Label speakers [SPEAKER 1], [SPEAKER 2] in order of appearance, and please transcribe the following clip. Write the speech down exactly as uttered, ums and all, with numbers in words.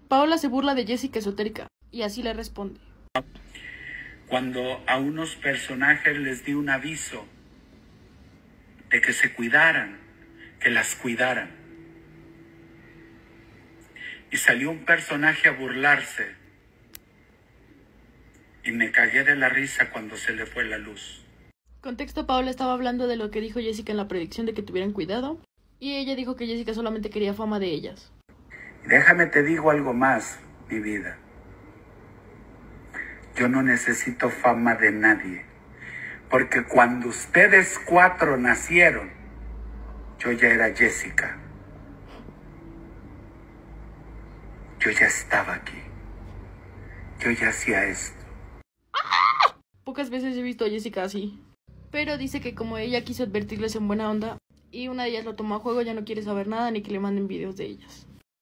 [SPEAKER 1] Paola se burla de Jessica esotérica y así le responde.
[SPEAKER 2] Cuando a unos personajes les di un aviso de que se cuidaran, que las cuidaran. Y salió un personaje a burlarse. Y me cagué de la risa cuando se le fue la luz.
[SPEAKER 1] Contexto: Paola estaba hablando de lo que dijo Jessica en la predicción de que tuvieran cuidado. Y ella dijo que Jessica solamente quería fama de ellas.
[SPEAKER 2] Déjame te digo algo más, mi vida. Yo no necesito fama de nadie. Porque cuando ustedes cuatro nacieron, yo ya era Jessica. Yo ya estaba aquí. Yo ya hacía esto.
[SPEAKER 1] Pocas veces he visto a Jessica así. Pero dice que como ella quiso advertirles en buena onda y una de ellas lo tomó a juego, ya no quiere saber nada ni que le manden videos de ellas.